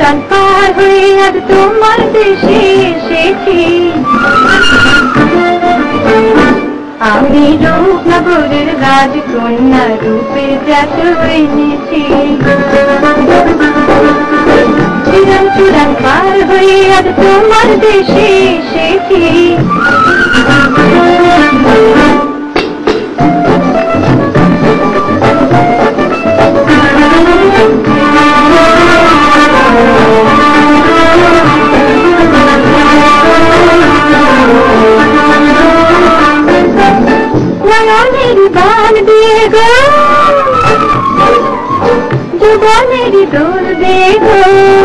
পুরাণ পার হয়ে আজ তোমার দেশে এসেছি। আমি রূপনগরের রাজকন্যা রূপে জাত এনেছি। পুরাণ পার হয়ে আজ তোমার দেশে এসেছি। বান দিয়ে গো জীবনের দোল দিয়ে গো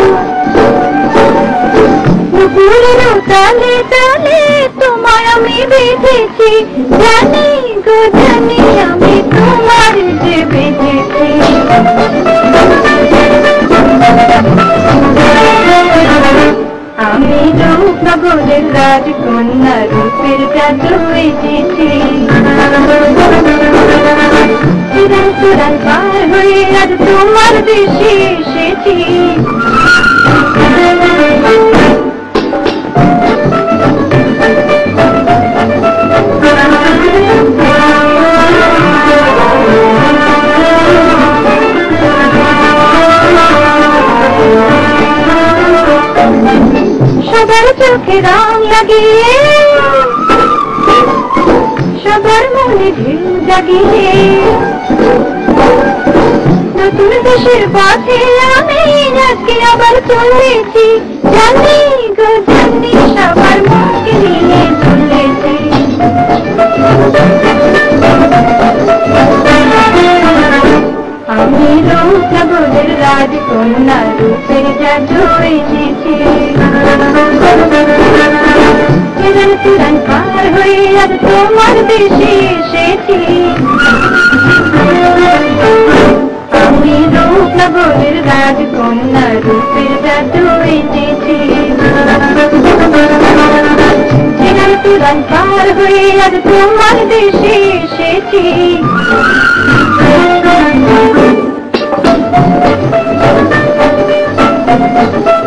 নুপুরের তালে তালে তোমায় আমি বেঁধেছি। জানি গো জানি আমি তোমার যে বেঁধেছি। আমি রূপনগরের রাজকন্যা রূপের জাদু এসেছি। পুরাণ পার হয়ে আজ তোমার দেশে এসেছি। সবার চোখে রং লাগিয়ে সবার মনে ঢেউ জাগিয়ে নতুন দেশের পথে আমি আজকে আবার চলেছি। জানি গো জানি সবার মনকে নিয়ে চলেছি। আমি রূপনগরের রাজকন্যা রূপের জাদু এসেছি। পুরাণ পার হয়ে আজ তোমার দেশে এসেছি। আমি রূপনগরের রাজকন্যা রূপের জাদু এনেছি। পুরাণ পার হয়ে আজ তোমার দেশে এসেছি।